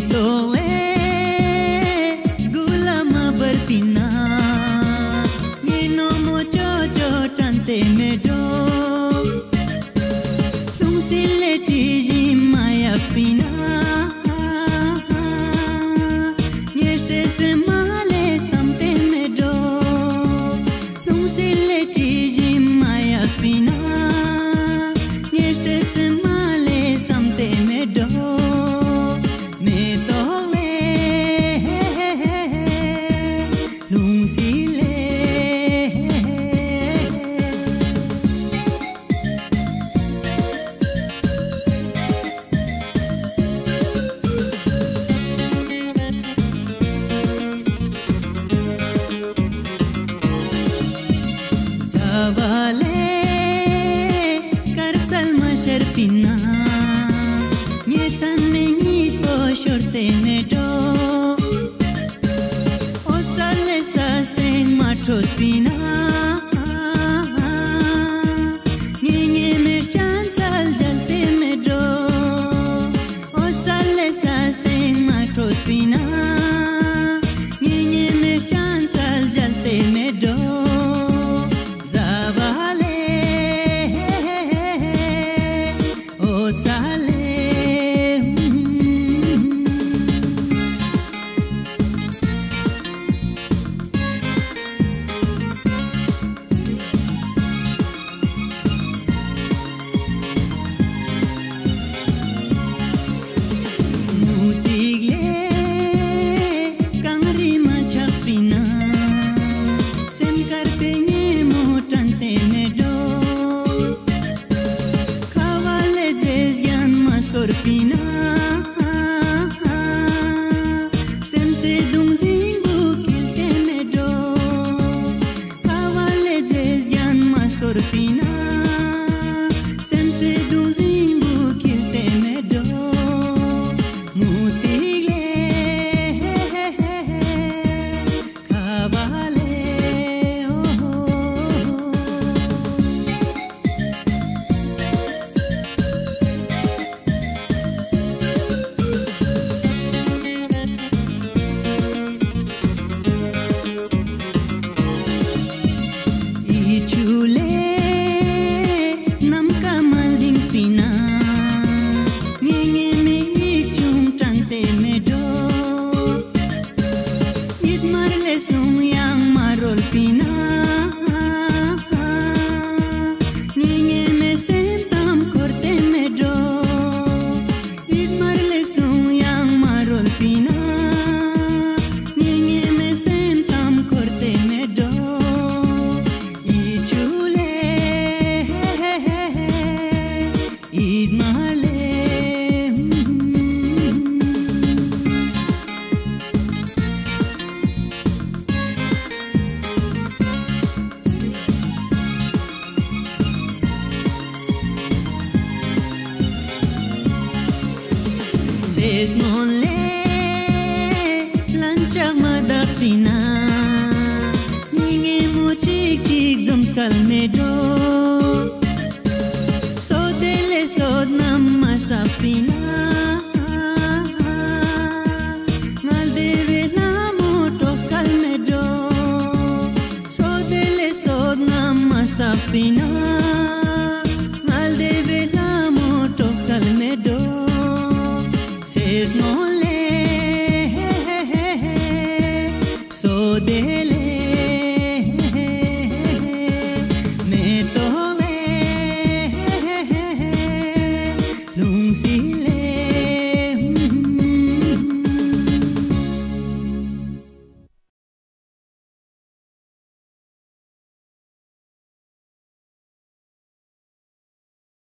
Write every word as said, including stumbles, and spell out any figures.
tole gula ma berpina ni no mo cho cho tante me do tung sile ti ji maya pina ni se se male samte me do tung sile ti ji maya pina ni se se male samte me do Vale carsal masher pina niesan meni po shorte me do otsale sasten matros pina ninge merchan sal jalte me do otsale sasten matros pina ninge merchan sal jalte me do Pina sense dung zingu kilte me do kawale jezyan maskor pina sense dung zingu kilte me do mutigle kawale chule nam kamal ding spina ninge me chum tante me do it marle sum yang marol pina ninge me sentam korte me do it marle sum yang marol pina ninge me sentam korte me do Ses mon le lanchak madak pina ninge mo chik chik zom skal me do